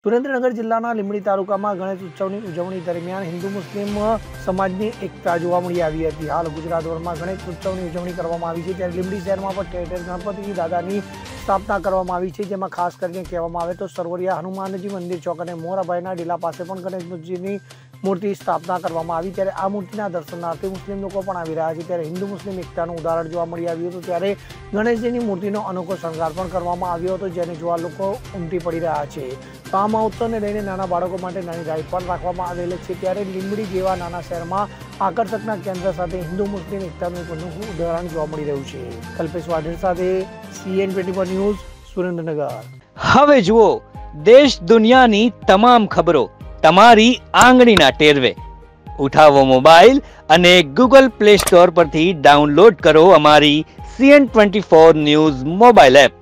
સુરેન્દ્રનગર જિલ્લાના લીંબડી તાલુકામાં ગણેશ ઉત્સવની ઉજવણી દરમિયાન હિન્દુ મુસ્લિમ સમાજની એકતા જોવા મળી આવી હતી। હાલ ગુજરાતભરમાં ગણેશ ઉત્સવની ઉજવણી કરવામાં આવી છે, ત્યારે લીંબડી શહેરમાં પણ ઠેર ઠેર ગણપતિ દાદાની સ્થાપના કરવામાં આવી છે, જેમાં ખાસ કરીને કહેવામાં આવે તો સરવરિયા હનુમાનજી મંદિર ચોક અને મોરાભાઈના ડીલા પાસે પણ ગણેશજીની મૂર્તિ સ્થાપના કરવામાં આવી। ત્યારે આ મૂર્તિના દર્શનાર્થે મુસ્લિમ લોકો પણ આવી રહ્યા છે। ત્યારે હિન્દુ મુસ્લિમ એકતાનું ઉદાહરણ જોવા મળી આવ્યું હતું। ત્યારે ગણેશજીની મૂર્તિનો અનોખો શણગાર પણ કરવામાં આવ્યો હતો, જેને જોવા લોકો ઉમટી પડી રહ્યા છે। તો આ મહોત્સવને લઈને નાના બાળકો માટે નાની રાઈડ પણ રાખવામાં આવેલી છે। ત્યારે લીંબડી જેવા નાના શહેરમાં આકર્ષકના કેન્દ્ર સાથે હિન્દુ મુસ્લિમ એકતાનું એક અનોખું ઉદાહરણ જોવા મળી રહ્યું છે। કલ્પેશ વાઢેર સાથે CN24 ન્યૂઝ, સુરેન્દ્રનગર। હવે જુઓ દેશ દુનિયાની તમામ ખબરો તમારી આંગળીના ટેરવે। ઉઠાવો મોબાઈલ અને Google Play Store પરથી ડાઉનલોડ કરો અમારી CN24 ન્યૂઝ મોબાઈલ એપ।